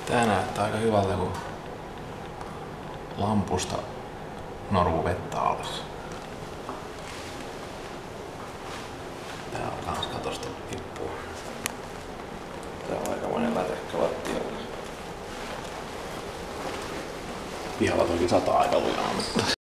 Tää näyttää aika hyvältä, kun lampusta normu vettä alas. Tää on kans katosta tippuu. Tää on aikamoinen lätäkkä lattialla. Pihalla toki sataa aika lujaa, mutta